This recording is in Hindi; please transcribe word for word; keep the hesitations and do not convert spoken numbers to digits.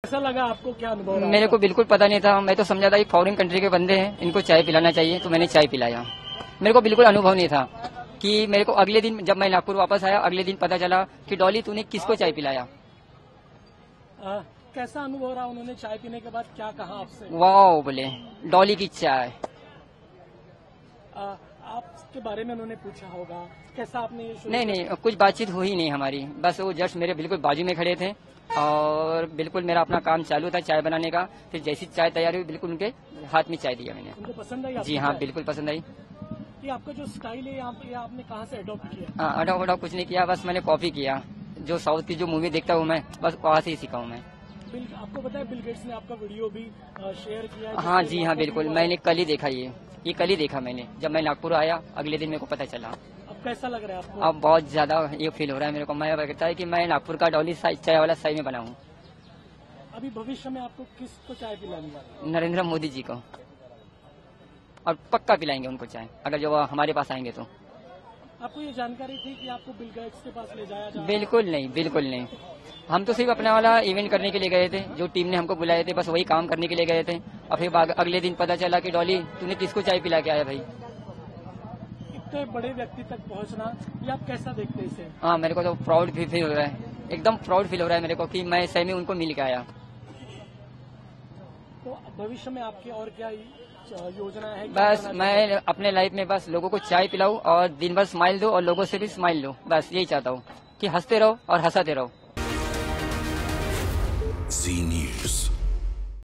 कैसा लगा आपको, क्या अनुभव रहा? मेरे को बिल्कुल पता नहीं था, मैं तो समझा था फॉरेन कंट्री के बंदे हैं, इनको चाय पिलाना चाहिए, तो मैंने चाय पिलाया। मेरे को बिल्कुल अनुभव नहीं था कि मेरे को अगले दिन जब मैं नागपुर वापस आया, अगले दिन पता चला कि डॉली तूने किसको चाय पिलाया। आ, कैसा अनुभव रहा? उन्होंने चाय पीने के बाद क्या कहा आपसे? वाह बोले, डॉली की चाय। आ, आपके बारे में उन्होंने पूछा होगा, कैसा आपने ये शुरू नहीं नहीं, कुछ बातचीत हुई नहीं हमारी, बस वो जस्ट मेरे बिल्कुल बाजू में खड़े थे और बिल्कुल मेरा अपना काम चालू था चाय बनाने का। फिर जैसी चाय तैयार हुई बिल्कुल उनके हाथ में चाय दिया मैंने। उनको पसंद आई? जी हाँ, बिल्कुल पसंद आई। ये आपका जो स्टाइल है यहाँ पे, आपने कहाँ से अडॉप्ट किया? हाँ, अडॉप्ट अडॉप्ट कुछ नहीं किया, बस मैंने कॉपी किया। जो साउथ की जो मूवी देखता हूँ मैं, बस वहाँ से ही सीखा हूँ मैं। बिल, आपको पता है बिल गेट्स ने आपका वीडियो भी शेयर किया है? हाँ जी हाँ, बिल्कुल मैंने कल ही देखा, ये ये कल ही देखा मैंने, जब मैं नागपुर आया अगले दिन मेरे को पता चला। अब कैसा लग रहा है आपको? अब बहुत ज्यादा ये फील हो रहा है मेरे को, मैं लगता है कि मैं नागपुर का डॉली चाय वाला सही में बना हूँ। अभी भविष्य में आपको किसको चाय पिलानी है? नरेंद्र मोदी जी को, और पक्का पिलाएंगे उनको चाय, अगर जो हमारे पास आएंगे तो। आपको ये जानकारी थी कि आपको बिल गेट्स के पास ले जाया जाए? बिल्कुल नहीं, बिल्कुल नहीं। हम तो सिर्फ अपना वाला इवेंट करने के लिए गए थे, जो टीम ने हमको बुलाए थे बस वही काम करने के लिए गए थे। और फिर अगले दिन पता चला कि डॉली तूने किसको चाय पिला के आया भाई। इतने बड़े व्यक्ति तक पहुंचना, ये आप कैसा देखते हैं इसे? हाँ, मेरे को तो प्राउड भी फील हो रहा है, एकदम प्राउड फील हो रहा है मेरे को कि मैं सही में उनको मिल के आया। तो भविष्य में आपकी और क्या योजना है? बस मैं अपने लाइफ में बस लोगों को चाय पिलाऊं और दिन भर स्माइल दो और लोगों से भी स्माइल लो, बस यही चाहता हूँ कि हंसते रहो और हंसाते रहो। Zee news.